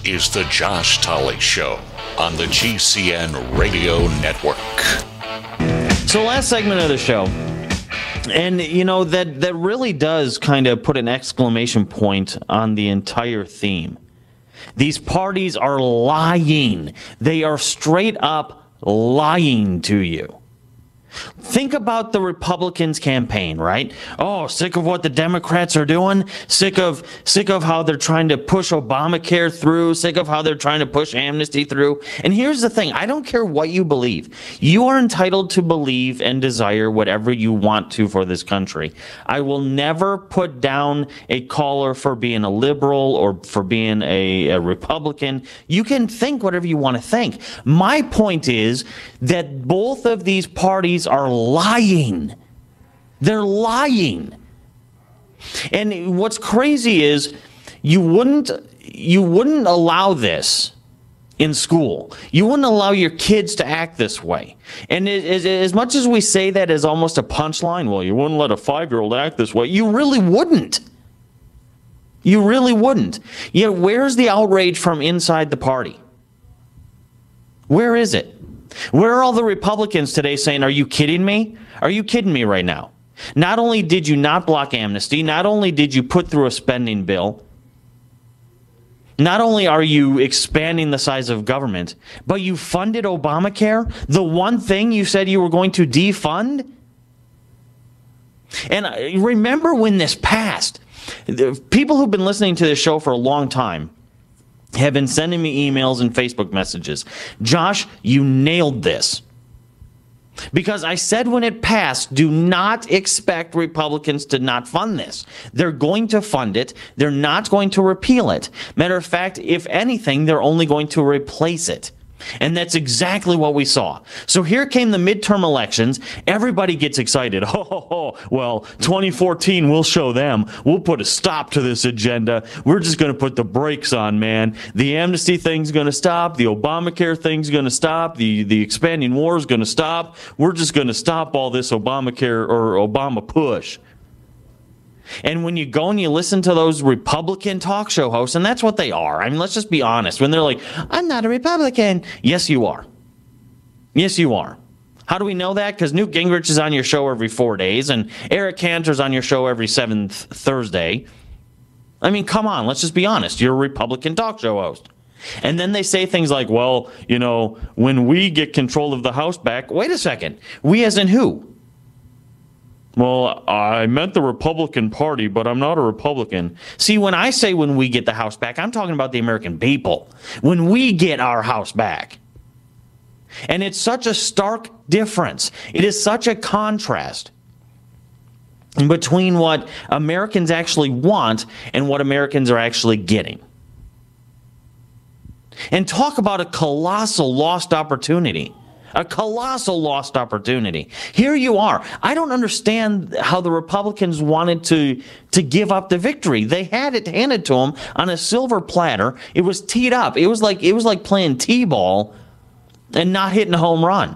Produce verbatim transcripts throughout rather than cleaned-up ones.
is the Josh Tolley Show on the G C N Radio Network. So last segment of the show, and you know, that, that really does kind of put an exclamation point on the entire theme. These parties are lying. They are straight up lying to you. Think about the Republicans' campaign, right? Oh, sick of what the Democrats are doing, sick of sick of how they're trying to push Obamacare through, sick of how they're trying to push amnesty through. And here's the thing, I don't care what you believe. You are entitled to believe and desire whatever you want to for this country. I will never put down a caller for being a liberal or for being a, a Republican. You can think whatever you want to think. My point is that both of these parties are lying. They're lying. And what's crazy is you wouldn't you wouldn't allow this in school. You wouldn't allow your kids to act this way. And it, it, as much as we say that as almost a punchline, well, you wouldn't let a five-year-old act this way. You really wouldn't. You really wouldn't. Yet where's the outrage from inside the party? Where is it? Where are all the Republicans today saying, are you kidding me? Are you kidding me right now? Not only did you not block amnesty, not only did you put through a spending bill, not only are you expanding the size of government, but you funded Obamacare, the one thing you said you were going to defund? And remember when this passed, people who've been listening to this show for a long time have been sending me emails and Facebook messages. Josh, you nailed this. Because I said when it passed, do not expect Republicans to not fund this. They're going to fund it. They're not going to repeal it. Matter of fact, if anything, they're only going to replace it. And that's exactly what we saw. So here came the midterm elections. Everybody gets excited. Oh, oh, oh, well, twenty fourteen, we'll show them. We'll put a stop to this agenda. We're just going to put the brakes on, man. The amnesty thing's going to stop. The Obamacare thing's going to stop. The, the expanding war is going to stop. We're just going to stop all this Obamacare or Obama push. And when you go and you listen to those Republican talk show hosts, and that's what they are. I mean, let's just be honest. When they're like, I'm not a Republican. Yes, you are. Yes, you are. How do we know that? Because Newt Gingrich is on your show every four days, and Eric Cantor's on your show every seventh Thursday. I mean, come on. Let's just be honest. You're a Republican talk show host. And then they say things like, well, you know, when we get control of the House back, wait a second. We as in who? Well, I meant the Republican Party, but I'm not a Republican. See, when I say when we get the House back, I'm talking about the American people. When we get our House back. And it's such a stark difference. It is such a contrast between what Americans actually want and what Americans are actually getting. And talk about a colossal lost opportunity. A colossal lost opportunity. Here you are. I don't understand how the Republicans wanted to, to give up the victory. They had it handed to them on a silver platter. It was teed up. It was like it was like playing t-ball and not hitting a home run.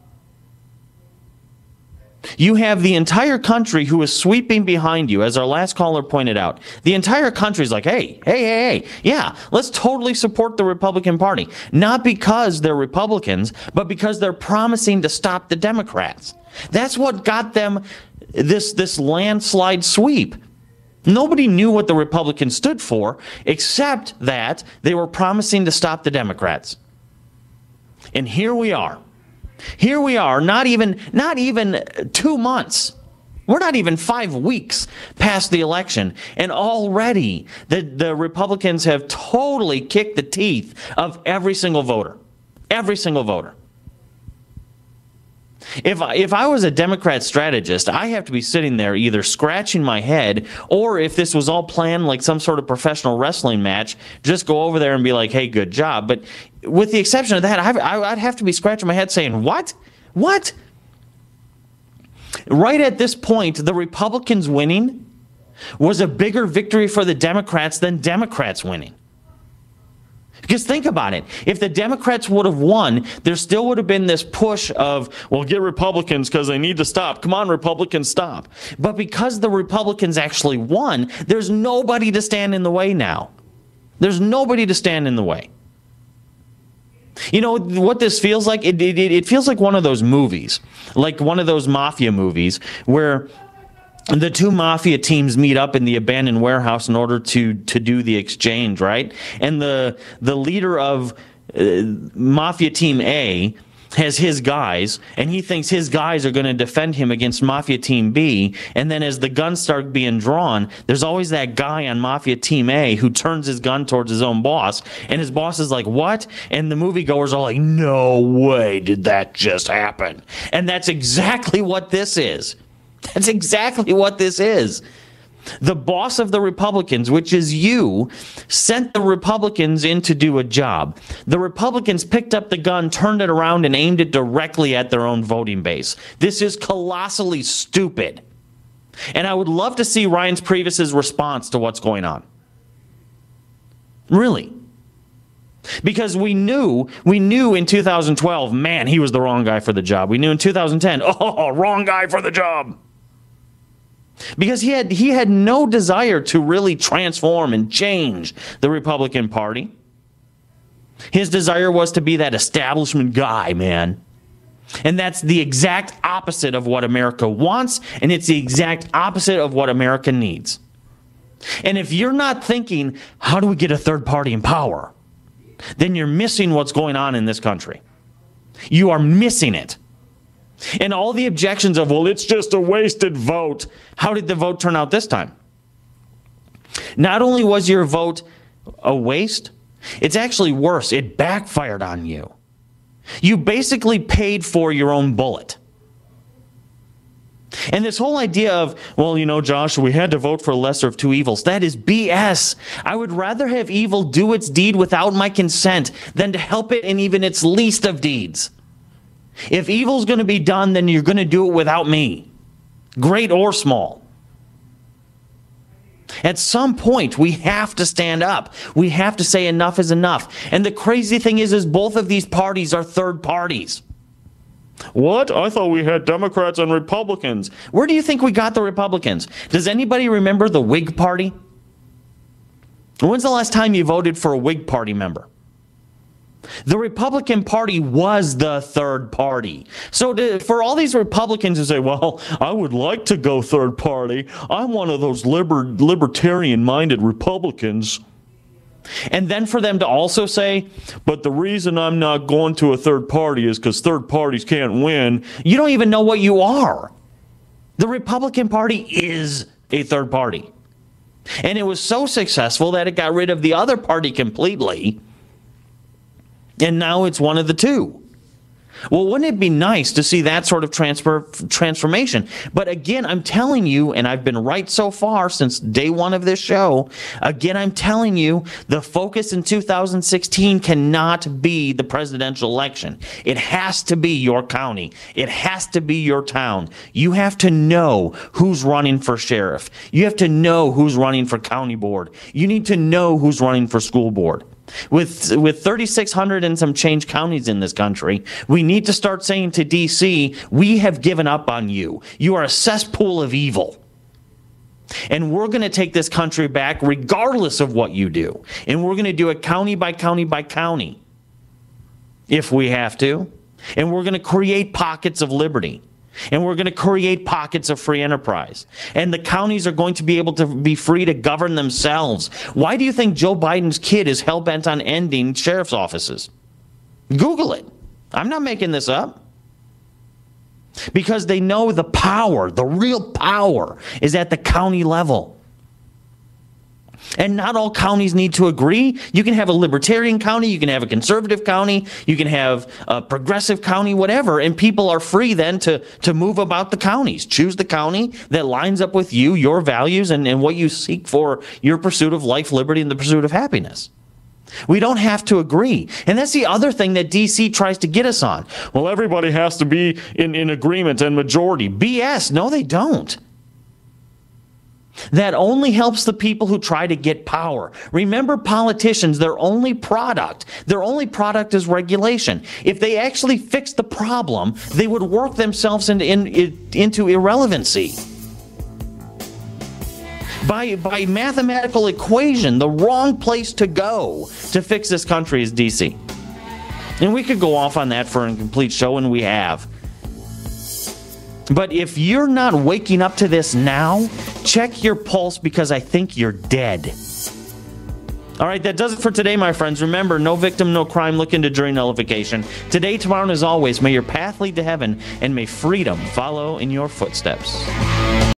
You have the entire country who is sweeping behind you, as our last caller pointed out. The entire country is like, hey, hey, hey, hey, yeah, let's totally support the Republican Party. Not because they're Republicans, but because they're promising to stop the Democrats. That's what got them this, this landslide sweep. Nobody knew what the Republicans stood for, except that they were promising to stop the Democrats. And here we are. Here we are, not even not even two months. We're not even five weeks past the election, and already the, the Republicans have totally kicked the teeth of every single voter. Every single voter. If I, if I was a Democrat strategist, I have to be sitting there either scratching my head, or if this was all planned like some sort of professional wrestling match, just go over there and be like, hey, good job. But with the exception of that, I, I'd have to be scratching my head saying, what? What? Right at this point, the Republicans winning was a bigger victory for the Democrats than Democrats winning. Because think about it. If the Democrats would have won, there still would have been this push of, well, get Republicans because they need to stop. Come on, Republicans, stop. But because the Republicans actually won, there's nobody to stand in the way now. There's nobody to stand in the way. You know what this feels like? It, it, it feels like one of those movies, like one of those mafia movies where the two mafia teams meet up in the abandoned warehouse in order to to do the exchange, right? And the the leader of uh, Mafia Team A has his guys, and he thinks his guys are going to defend him against Mafia Team B, and then as the guns start being drawn, there's always that guy on Mafia Team A who turns his gun towards his own boss, and his boss is like, what? And the moviegoers are like, no way did that just happen. And that's exactly what this is. That's exactly what this is. The boss of the Republicans, which is you, sent the Republicans in to do a job. The Republicans picked up the gun, turned it around, and aimed it directly at their own voting base. This is colossally stupid. And I would love to see Reince Priebus's response to what's going on. Really. Because we knew, we knew in two thousand twelve, man, he was the wrong guy for the job. We knew in two thousand ten, oh, wrong guy for the job. Because he had he had no desire to really transform and change the Republican Party. His desire was to be that establishment guy, man. And that's the exact opposite of what America wants, and it's the exact opposite of what America needs. And if you're not thinking, how do we get a third party in power? Then you're missing what's going on in this country. You are missing it. And all the objections of, well, it's just a wasted vote. How did the vote turn out this time? Not only was your vote a waste, it's actually worse. It backfired on you. You basically paid for your own bullet. And this whole idea of, well, you know, Josh, we had to vote for a lesser of two evils, that is B S. I would rather have evil do its deed without my consent than to help it in even its least of deeds. If evil's going to be done, then you're going to do it without me, great or small. At some point, we have to stand up. We have to say enough is enough. And the crazy thing is, is both of these parties are third parties. What? I thought we had Democrats and Republicans. Where do you think we got the Republicans? Does anybody remember the Whig Party? When's the last time you voted for a Whig Party member? The Republican Party was the third party. So to, for all these Republicans who say, well, I would like to go third party, I'm one of those liber, libertarian-minded Republicans. And then for them to also say, but the reason I'm not going to a third party is because third parties can't win. You don't even know what you are. The Republican Party is a third party. And it was so successful that it got rid of the other party completely. And now it's one of the two. Well, wouldn't it be nice to see that sort of transfer, transformation? But again, I'm telling you, and I've been right so far since day one of this show, again, I'm telling you, the focus in two thousand sixteen cannot be the presidential election. It has to be your county. It has to be your town. You have to know who's running for sheriff. You have to know who's running for county board. You need to know who's running for school board. With with thirty-six hundred and some change counties in this country, we need to start saying to D C, we have given up on you. You are a cesspool of evil. And we're going to take this country back regardless of what you do. And we're going to do it county by county by county if we have to. And we're going to create pockets of liberty. And we're going to create pockets of free enterprise. And the counties are going to be able to be free to govern themselves. Why do you think Joe Biden's kid is hell-bent on ending sheriff's offices? Google it. I'm not making this up. Because they know the power, the real power, is at the county level. And not all counties need to agree. You can have a libertarian county, you can have a conservative county, you can have a progressive county, whatever, and people are free then to, to move about the counties. Choose the county that lines up with you, your values, and, and what you seek for your pursuit of life, liberty, and the pursuit of happiness. We don't have to agree. And that's the other thing that D C tries to get us on. Well, everybody has to be in, in agreement and majority. B S. No, they don't. That only helps the people who try to get power. Remember, politicians, their only product, their only product is regulation. If they actually fixed the problem, they would work themselves into, in, in, into irrelevancy. By, by mathematical equation, the wrong place to go to fix this country is D C. And we could go off on that for a complete show, and we have. But if you're not waking up to this now, check your pulse, because I think you're dead. All right, that does it for today, my friends. Remember, no victim, no crime. Look into jury nullification. Today, tomorrow, and as always, may your path lead to heaven, and may freedom follow in your footsteps.